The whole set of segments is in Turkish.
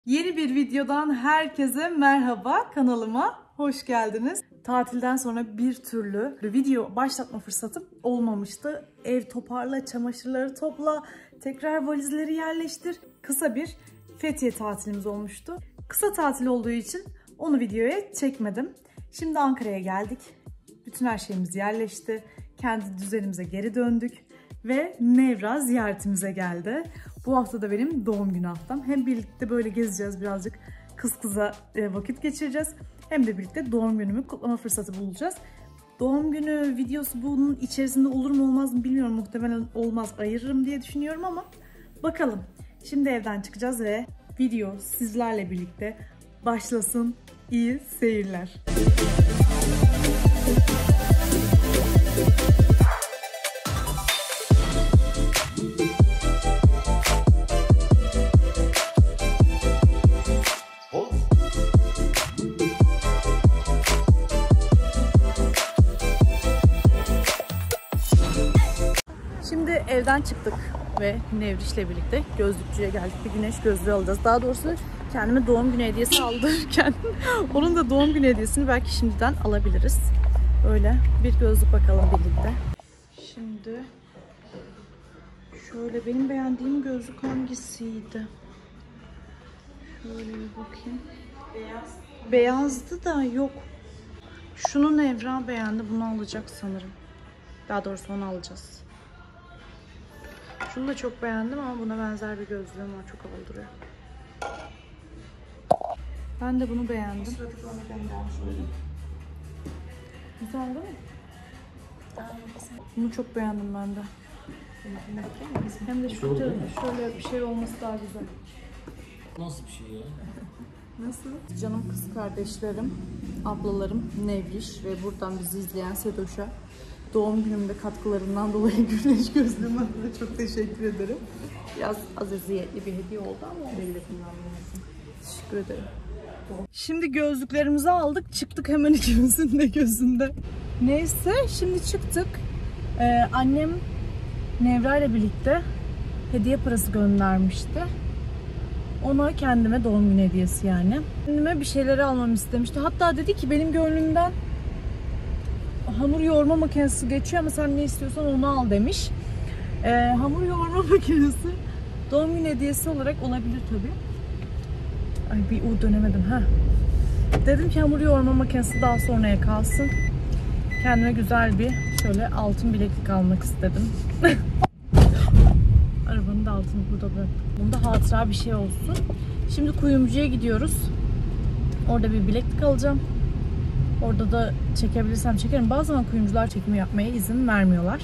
Yeni bir videodan herkese merhaba, kanalıma hoş geldiniz. Tatilden sonra bir türlü video başlatma fırsatım olmamıştı. Ev toparla, çamaşırları topla, tekrar valizleri yerleştir. Kısa bir Fethiye tatilimiz olmuştu. Kısa tatil olduğu için onu videoya çekmedim. Şimdi Ankara'ya geldik. Bütün her şeyimiz yerleşti. Kendi düzenimize geri döndük. Ve Nevra ziyaretimize geldi. Bu hafta da benim doğum günü haftam. Hem birlikte böyle gezeceğiz, birazcık kız kıza vakit geçireceğiz. Hem de birlikte doğum günümü kutlama fırsatı bulacağız. Doğum günü videosu bunun içerisinde olur mu olmaz mı bilmiyorum. Muhtemelen olmaz, ayırırım diye düşünüyorum ama bakalım. Şimdi evden çıkacağız ve video sizlerle birlikte başlasın. İyi seyirler. Şimdi evden çıktık ve Nevriş'le birlikte gözlükçüye geldik. Bir güneş gözlüğü alacağız. Daha doğrusu kendime doğum günü hediyesi aldırırken onun da doğum günü hediyesini belki şimdiden alabiliriz. Öyle bir gözlük bakalım birlikte. Şimdi şöyle, benim beğendiğim gözlük hangisiydi? Şöyle bir bakayım. Beyazdı da yok. Şunu Nevra beğendi. Bunu alacak sanırım. Daha doğrusu onu alacağız. Şunu da çok beğendim ama buna benzer bir gözlüğüm var. Çok havalı duruyor. Ben de bunu beğendim. Güzel değil mi? Bunu çok beğendim ben de. Hem de şöyle bir şey olması daha güzel. Nasıl bir şey ya? Nasıl? Canım kız kardeşlerim, ablalarım Nevriş ve buradan bizi izleyen Sedoş'a doğum günümde katkılarından dolayı güneş gözlüğüm adına çok teşekkür ederim. Biraz aziziyetli bir hediye oldu ama teşekkür ederim. Şimdi gözlüklerimizi aldık, çıktık hemen ikimizin de gözünde. Neyse, şimdi çıktık. Annem Nevra ile birlikte hediye parası göndermişti. Ona kendime doğum günü hediyesi yani. Kendime bir şeyleri almamı istemişti. Hatta dedi ki benim gönlümden hamur yoğurma makinesi geçiyor ama sen ne istiyorsan onu al demiş. Hamur yoğurma makinesi doğum günü hediyesi olarak olabilir tabii. Ay bir dönemedim ha. Dedim ki hamur yoğurma makinesi daha sonraya kalsın. Kendime güzel bir şöyle altın bileklik almak istedim. Arabanın da altını burada bıraktım. Bunda hatıra bir şey olsun. Şimdi kuyumcuya gidiyoruz. Orada bir bileklik alacağım. Orada da çekebilirsem çekerim. Bazen kuyumcular çekimi yapmaya izin vermiyorlar.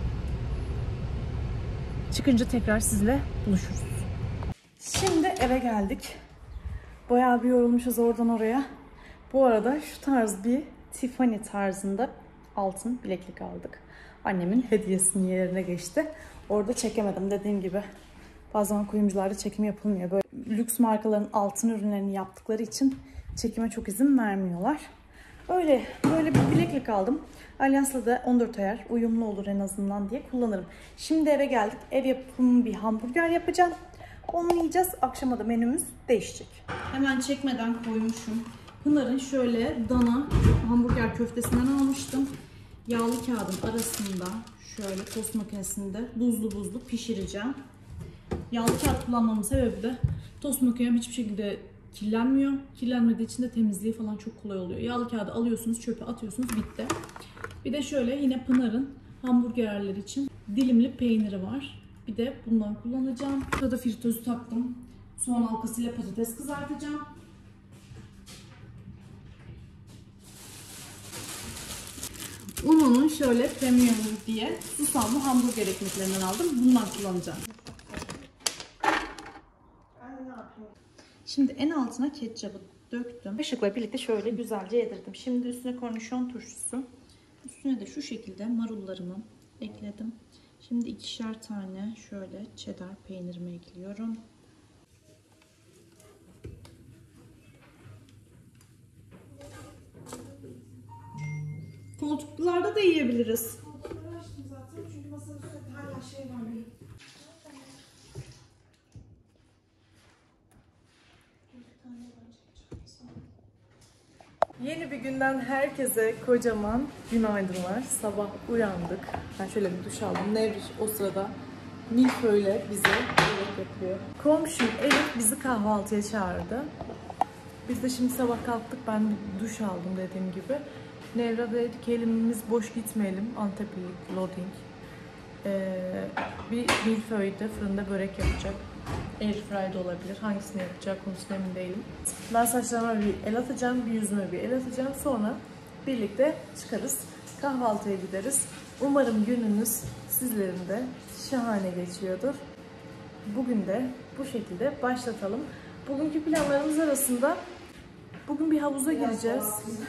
Çıkınca tekrar sizle buluşuruz. Şimdi eve geldik. Bayağı bir yorulmuşuz oradan oraya. Bu arada şu tarz bir Tiffany tarzında altın bileklik aldık. Annemin hediyesinin yerine geçti. Orada çekemedim dediğim gibi. Bazen kuyumcularda çekim yapılmıyor. Böyle lüks markaların altın ürünlerini yaptıkları için çekime çok izin vermiyorlar. Öyle böyle bir bileklik aldım. Alyans'la da 14 ayar uyumlu olur en azından diye kullanırım. Şimdi eve geldik. Ev yapımı bir hamburger yapacağım. Onu yiyeceğiz. Akşama da menümüz değişecek. Hemen çekmeden koymuşum. Pınar'ın şöyle dana hamburger köftesinden almıştım. Yağlı kağıdın arasında şöyle tost makinesinde buzlu pişireceğim. Yağlı kağıt kullanmamın sebebi de tost makinem hiçbir şekilde kirlenmiyor. Kirlenmediği için de temizliği falan çok kolay oluyor. Yağlı kağıdı alıyorsunuz, çöpe atıyorsunuz, bitti. Bir de şöyle yine Pınar'ın hamburgerler için dilimli peyniri var. Bir de bundan kullanacağım. Burada fritözü taktım. Soğan halkasıyla patates kızartacağım. Uno'nun şöyle premium diye susamlı hamburger ekmeklerinden aldım. Bundan kullanacağım. Şimdi en altına ketçabı döktüm. Kaşıkla birlikte şöyle güzelce yedirdim. Şimdi üstüne kornişon turşusu. Üstüne de şu şekilde marullarımı ekledim. Şimdi 2'şer tane şöyle cheddar peynirimi ekliyorum. Koltuklarda da yiyebiliriz. Çünkü masanın üstünde hala şey var. Yeni bir günden herkese kocaman günaydınlar. Sabah uyandık. Ben şöyle bir duş aldım. Nevriş o sırada milföyle bize yemek yapıyor. Komşum Elif bizi kahvaltıya çağırdı. Biz de şimdi sabah kalktık. Ben bir duş aldım dediğim gibi. Nevra dedi ki elimiz boş gitmeyelim. Anteplilik, loading. Bir milföyde fırında börek yapacak. Airfry de olabilir. Hangisini yapacak konusunda emin değilim. Ben saçlarıma bir el atacağım, bir yüzüme bir el atacağım. Sonra birlikte çıkarız. Kahvaltıya gideriz. Umarım gününüz sizlerin de şahane geçiyordur. Bugün de bu şekilde başlatalım. Bugünkü planlarımız arasında bugün bir havuza gireceğiz.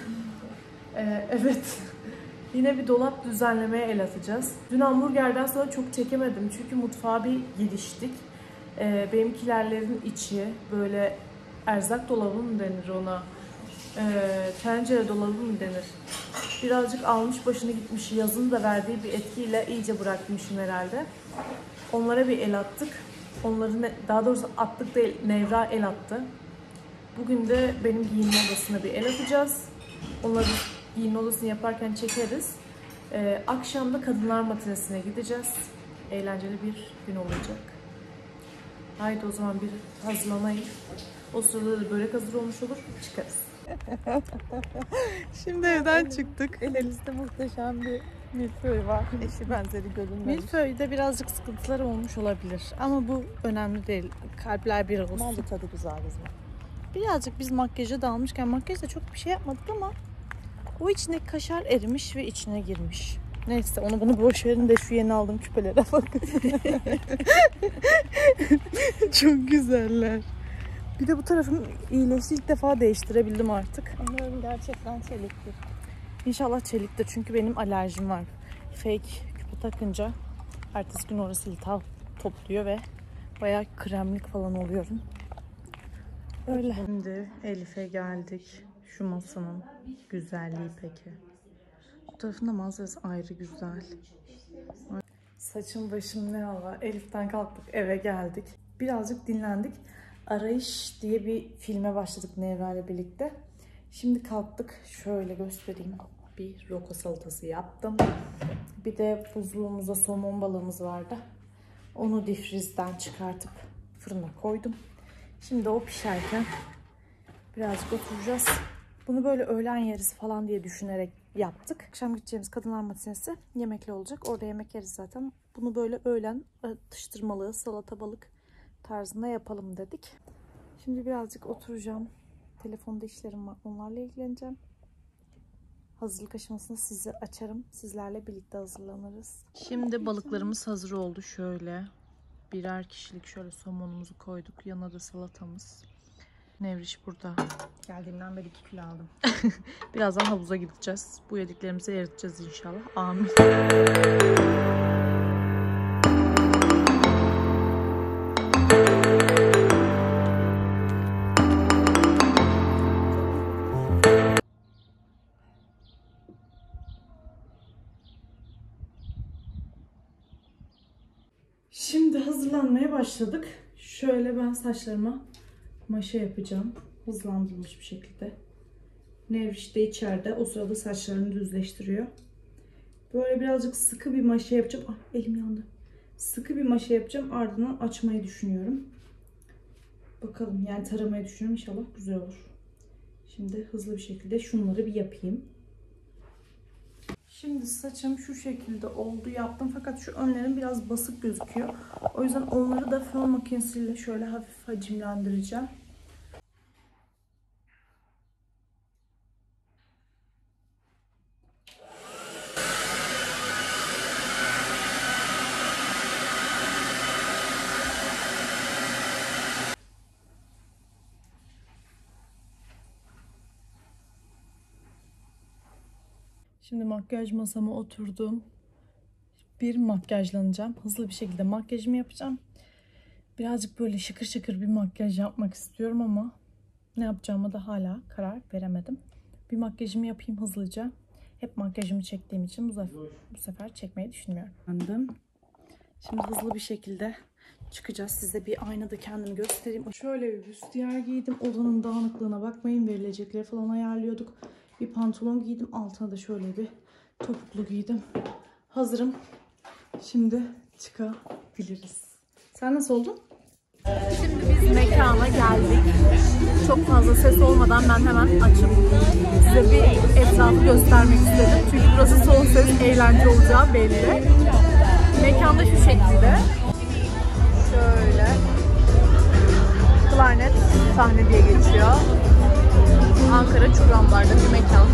Evet. Yine bir dolap düzenlemeye el atacağız. Dün hamburgerden sonra çok çekemedim çünkü mutfağa bir giriştik. Benimkilerlerin içi böyle erzak dolabı mı denir ona? Tencere dolabı mı denir? Birazcık almış başını gitmiş. Yazın da verdiği bir etkiyle iyice bırakmışım herhalde. Onlara bir el attık. Onları daha doğrusu attık değil, Nevra el attı. Bugün de benim giyinme odasına bir el atacağız. Onları giyinme odasını yaparken çekeriz. Akşam da kadınlar matinesine gideceğiz. Eğlenceli bir gün olacak. Haydi o zaman bir hazırlanayım. O sırada da börek hazır olmuş olur. Çıkarız. Şimdi evden çıktık. Elimizde muhteşem bir milföy var. Eşi benzeri görünmemiş. Milföy'de birazcık sıkıntılar olmuş olabilir. Ama bu önemli değil. Kalpler bir olsun. Bence tadı güzel bizim. Birazcık biz makyaja dalmışken makyajda çok bir şey yapmadık ama o içindeki kaşar erimiş ve içine girmiş. Neyse onu bunu boş verin de şu yeni aldığım küpelere bakın. Çok güzeller. Bir de bu tarafım iyileşti. İlk defa değiştirebildim artık. Umarım gerçekten çeliktir. İnşallah çeliktir çünkü benim alerjim var. Fake küpe takınca ertesi gün orası iltihap topluyor ve bayağı kremlik falan oluyorum. Öyle. Şimdi Elif'e geldik. Şu masanın güzelliği peki. Bu tarafında manzarası ayrı güzel. Saçım başım ne hava. Elif'ten kalktık eve geldik. Birazcık dinlendik. Arayış diye bir filme başladık Nevra ile birlikte. Şimdi kalktık. Şöyle göstereyim. Bir roka salatası yaptım. Bir de buzluğumuzda somon balığımız vardı. Onu difrizden çıkartıp fırına koydum. Şimdi o pişerken birazcık oturacağız. Bunu böyle öğlen yeriz falan diye düşünerek yaptık. Akşam gideceğimiz kadınlar matinesi yemekli olacak. Orada yemek yeriz zaten. Bunu böyle öğlen atıştırmalığı, salata, balık tarzında yapalım dedik. Şimdi birazcık oturacağım. Telefonda işlerim var. Onlarla ilgileneceğim. Hazırlık aşamasında sizi açarım. Sizlerle birlikte hazırlanırız. Şimdi balıklarımız hazır oldu. Şöyle birer kişilik şöyle somonumuzu koyduk. Yanına da salatamız. Nevriş burada. Geldiğimden beri 2 kilo aldım. Birazdan havuza gideceğiz. Bu yediklerimizi eriteceğiz inşallah. Amin. Şimdi hazırlanmaya başladık. Şöyle ben saçlarıma maşa yapacağım. Hızlandırılmış bir şekilde. Nevriş de içeride. O sırada saçlarını düzleştiriyor. Böyle birazcık sıkı bir maşa yapacağım. Ah, elim yandı. Sıkı bir maşa yapacağım. Ardından açmayı düşünüyorum. Bakalım, yani taramayı düşünüyorum. İnşallah güzel olur. Şimdi hızlı bir şekilde şunları bir yapayım. Şimdi saçım şu şekilde oldu, yaptım fakat şu önlerim biraz basık gözüküyor. O yüzden onları da fön makinesiyle şöyle hafif hacimlendireceğim. Şimdi makyaj masama oturdum. Bir makyajlanacağım. Hızlı bir şekilde makyajımı yapacağım. Birazcık böyle şıkır şıkır bir makyaj yapmak istiyorum ama ne yapacağıma da hala karar veremedim. Bir makyajımı yapayım hızlıca. Hep makyajımı çektiğim için bu sefer çekmeyi düşünmüyorum. Şimdi hızlı bir şekilde çıkacağız. Size bir aynada kendimi göstereyim. Şöyle bir büstiyer giydim. Odanın dağınıklığına bakmayın. Verilecekleri falan ayarlıyorduk. Bir pantolon giydim. Altına da şöyle bir topuklu giydim. Hazırım. Şimdi çıkabiliriz. Sen nasıl oldun? Şimdi biz mekana geldik. Çok fazla ses olmadan ben hemen açıp size bir etrafı göstermek istedim. Çünkü burası son ses, eğlence olacağı belli. Mekanda şu şekilde. Şöyle. Klarnet sahne diye geçiyor. Ankara Çukurambar'da bir mekan.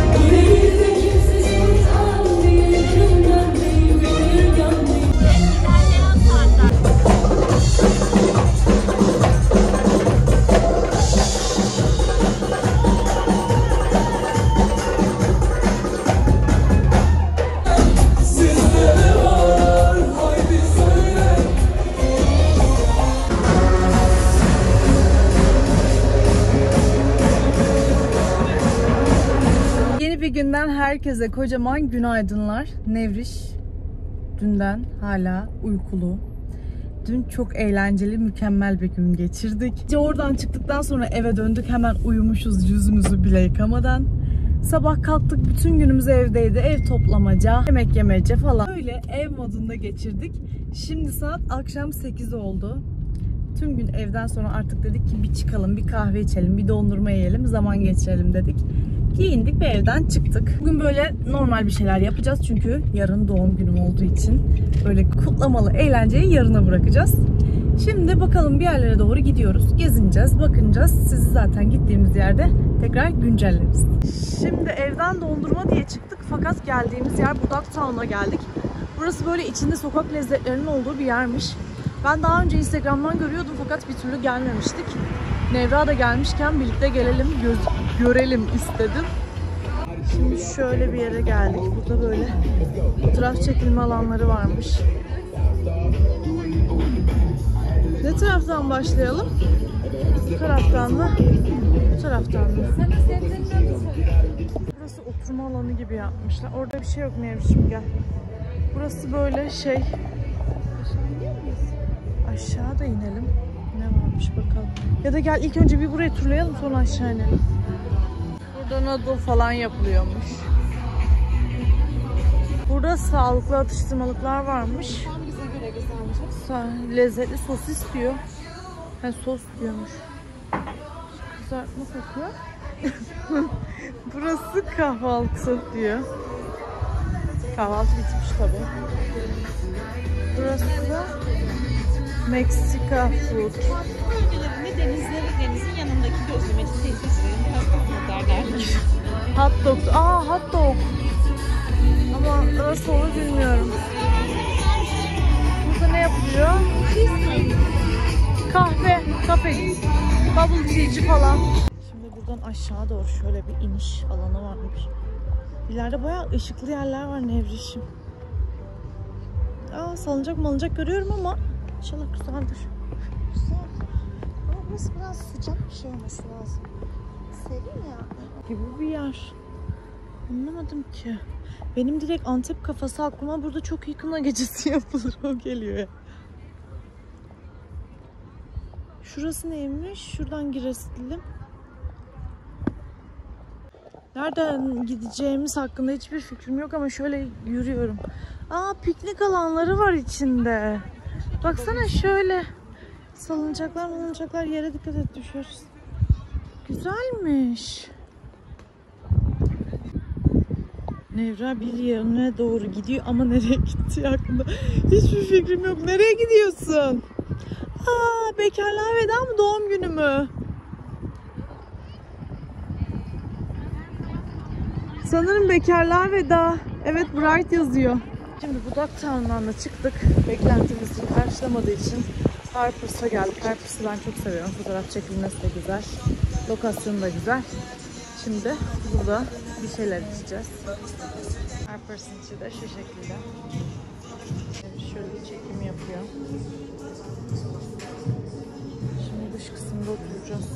Bir günden herkese kocaman günaydınlar. Nevriş dünden hala uykulu. Dün çok eğlenceli, mükemmel bir gün geçirdik. Oradan çıktıktan sonra eve döndük. Hemen uyumuşuz yüzümüzü bile yıkamadan. Sabah kalktık, bütün günümüz evdeydi. Ev toplamaca, yemek yemece falan. Böyle ev modunda geçirdik. Şimdi saat akşam 8 oldu. Tüm gün evden sonra artık dedik ki bir çıkalım, bir kahve içelim, bir dondurma yiyelim, zaman geçirelim dedik. Giyindik ve evden çıktık. Bugün böyle normal bir şeyler yapacağız çünkü yarın doğum günüm olduğu için böyle kutlamalı eğlenceyi yarına bırakacağız. Şimdi bakalım bir yerlere doğru gidiyoruz. Gezineceğiz, bakınacağız. Sizi zaten gittiğimiz yerde tekrar güncelleriz. Şimdi evden dondurma diye çıktık fakat geldiğimiz yer Budak Town'a geldik. Burası böyle içinde sokak lezzetlerinin olduğu bir yermiş. Ben daha önce Instagram'dan görüyordum fakat bir türlü gelmemiştik. Nevra da gelmişken birlikte gelelim, görelim istedim. Şimdi şöyle bir yere geldik. Burada böyle fotoğraf çekilme alanları varmış. Ne taraftan başlayalım? Bu taraftan mı? Bu taraftan mı? Burası oturma alanı gibi yapmışlar. Orada bir şey yok Nevrişim, gel. Burası böyle şey. Aşağıda inelim. Ne varmış bakalım. Ya da gel ilk önce bir burayı turlayalım sonra aşağı inelim. Burada noodle falan yapılıyormuş. Burada sağlıklı atıştırmalıklar varmış. Lezzetli sosis diyor. Ha, sos diyormuş. Kızartma kokuyor. Burası kahvaltı diyor. Kahvaltı bitmiş tabii. Burası da Meksika food. Bölgelerinde denizin yanındaki gözlemeci tesislerin derler. Hot dog. Aa, hot dog. Ama nasıl olur bilmiyorum. Burada ne yapılıyor? Kahve, kafeci, bubble tea'ci falan. Şimdi buradan aşağı doğru şöyle bir iniş alanı varmış. İleride bayağı ışıklı yerler var Nevrişim. Aa, salıncak görüyorum ama İnşallah güzeldir. Güzel. Ama burası biraz sıcak bir şey olması lazım. Serin ya. Gibi bir yer. Anlamadım ki. Benim direkt Antep kafası aklıma burada çok iyi kına gecesi yapılır. O geliyor ya. Şurası neymiş? Şuradan girelim. Nereden gideceğimiz hakkında hiçbir fikrim yok ama şöyle yürüyorum. Aa, piknik alanları var içinde. Baksana şöyle. Salıncaklar yere dikkat et, düşeriz. Güzelmiş. Nevra bir yerine doğru gidiyor ama nereye gittiği hakkında hiçbir fikrim yok. Nereye gidiyorsun? Aa, bekarlığa veda mı, doğum günü mü? Sanırım bekarlığa veda. Evet, Bright yazıyor. Şimdi Budak Town'dan da çıktık. Beklentimizi karşılamadığı için Harpers'a geldik. Harpers'ı ben çok seviyorum. Fotoğraf çekilmesi de güzel. Lokasyonu da güzel. Şimdi burada bir şeyler içeceğiz. Harpers'ın içi de şu şekilde. Şöyle bir çekim yapıyor. Şimdi dış kısımda oturacağız.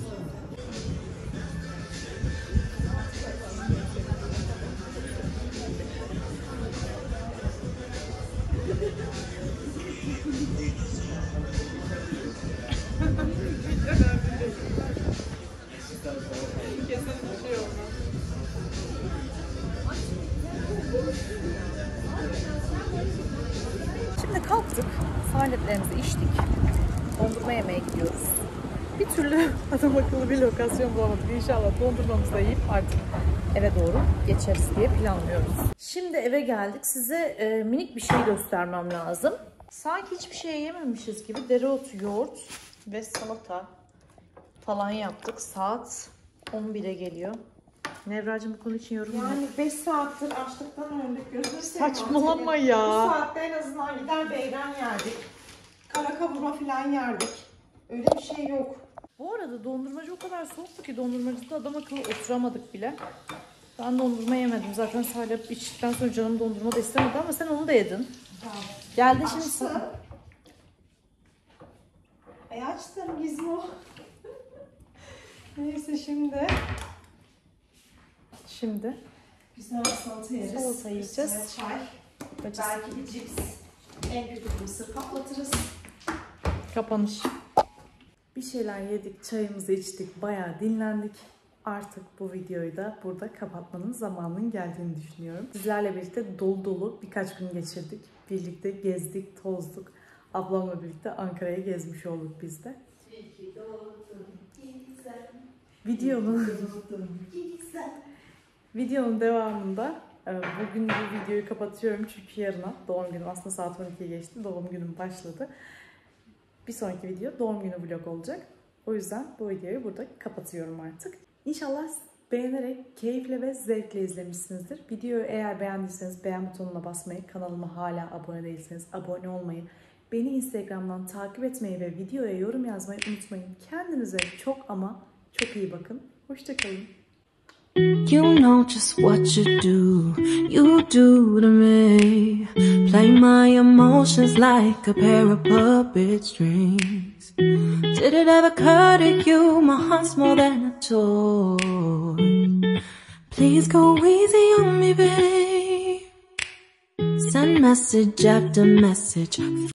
kahvelerimizi içtik. Dondurma yemeye gidiyoruz. Bir türlü adam akıllı bir lokasyon bulamadık. İnşallah dondurmamızı da yiyip artık eve doğru geçeriz diye planlıyoruz. Şimdi eve geldik. Size minik bir şey göstermem lazım. Sanki hiçbir şey yememişiz gibi dereotu, yoğurt ve salata falan yaptık. Saat 11'e geliyor. Nevracığım bu konu için yorum yap. Yani 5 saattir açlıktan öldük. Gözünü seveyim Saçmalama artık. ya. Bu saatte en azından gider beyran yerdik. Kara kavurma falan yerdik. Öyle bir şey yok. Bu arada dondurmacı o kadar soğuktu ki dondurmacıda adam akıllı oturamadık bile. Ben dondurma yemedim. Zaten salep içtikten sonra canım dondurma da istemedi ama sen onu da yedin. Geldin şimdi Açtım. sen. Açtım gizmo. Neyse şimdi. Şimdi Güzel salata yeriz. salata yiyeceğiz. Üstüne çay. Belki bir cips. En kötü bir mısır patlatırız. Kapanış. Bir şeyler yedik, çayımızı içtik, bayağı dinlendik. Artık bu videoyu da burada kapatmanın zamanının geldiğini düşünüyorum. Sizlerle birlikte dolu dolu birkaç gün geçirdik. Birlikte gezdik, tozduk. Ablamla birlikte Ankara'yı gezmiş olduk biz de. Videonun devamında bugün bu videoyu kapatıyorum çünkü yarına doğum günüm, aslında saat 12'ye geçti, doğum günüm başladı. Bir sonraki video doğum günü vlog olacak. O yüzden bu videoyu burada kapatıyorum artık. İnşallah beğenerek, keyifle ve zevkle izlemişsinizdir. Videoyu eğer beğendiyseniz beğen butonuna basmayı, kanalıma hala abone değilseniz abone olmayı, beni Instagram'dan takip etmeyi ve videoya yorum yazmayı unutmayın. Kendinize çok ama çok iyi bakın. Hoşça kalın. You know just what you do to me. Play my emotions like a pair of puppet strings. Did it ever occur to you my heart's more than a toy? Please go easy on me, babe. Send message after message.